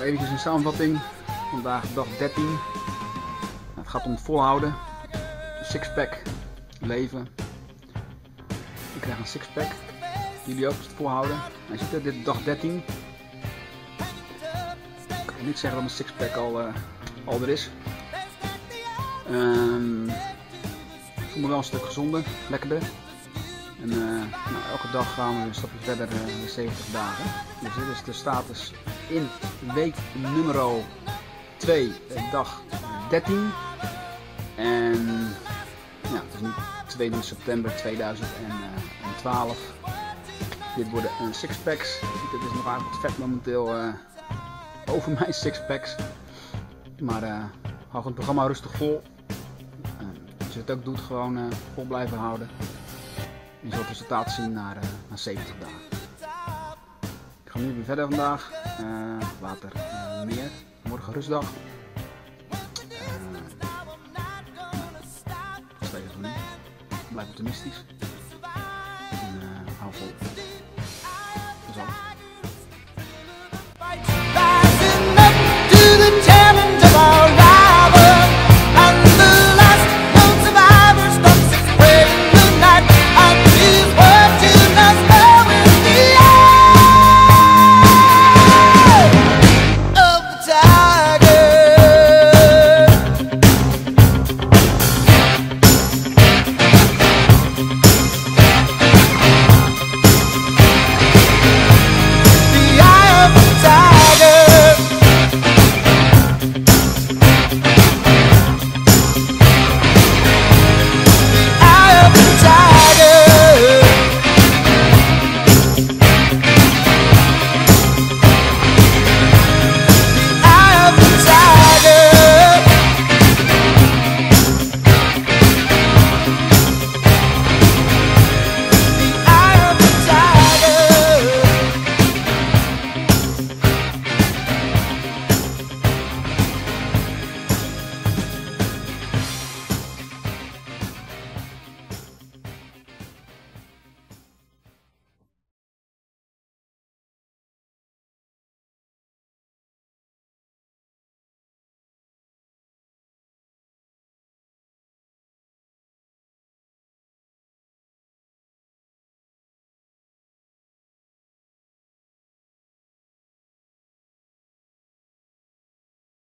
eventjes een samenvatting. Vandaag dag 13. Het gaat om volhouden. Sixpack. Leven. Ik krijg een sixpack. Jullie ook het volhouden. Je ziet het, dit is dag 13. Ik kan niet zeggen dat mijn sixpack al er is. Ik voel me wel een stuk gezonder, lekkerder. En elke dag gaan we een stapje verder de 70 dagen. Dus dit is de status in week nummer 2, dag 13. En ja, het is nu 2 september 2012. Dit worden sixpacks. Dit is nog aardig wat vet momenteel over mijn sixpacks. Maar hou het programma rustig vol. Als je het ook doet, gewoon vol blijven houden. Je zult het resultaat zien na 70 dagen. Ik ga nu weer verder vandaag. Later meer. Morgen rustdag. Dat weten we niet. Blijf optimistisch.